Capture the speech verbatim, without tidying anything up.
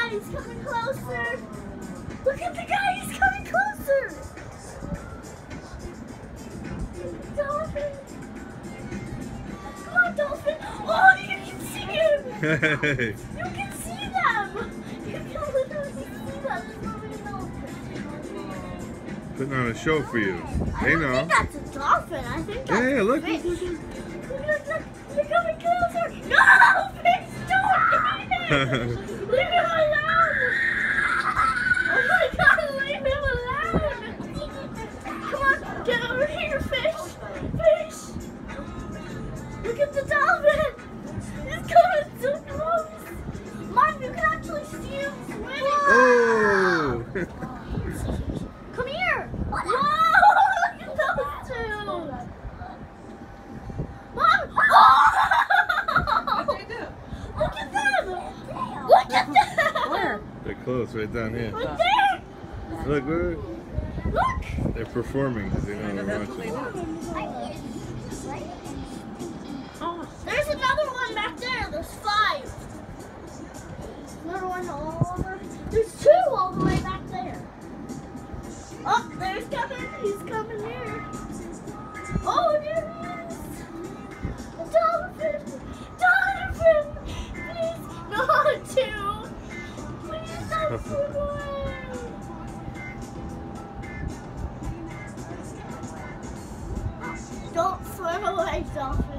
guy, he's coming closer. Look at the guy, he's coming closer. Dolphin. Come on, dolphin. Oh, you can see him. Hey. You can see them. You can literally see them. There's nobody else. Putting on a show for you. I They don't know. think that's a dolphin. I think that's Yeah, yeah, a look. fish. Look, look, look. They're coming closer. No, fish, don't eat it. Leave him alone. Oh my God, leave him alone. Come on, get over here, fish. Fish. Look at the dolphin. He's coming so close. Mom, you can actually see him swimming. Oh! Come here. Whoa, look at those two. Mom. Oh! What'd they do? Look at them. Look at them. Where? They're close, right down here. Right there. Look, look. Look. They're performing because they know And they're that's what they watching. do. Oh, There's another one back there. There's five. Another one all over. There's two all the way back there. Oh, there's coming. He's coming here. Oh, there he is. Dolphin. Dolphin. Please. No, two. Please don't swim away. Don't swim away, dolphin.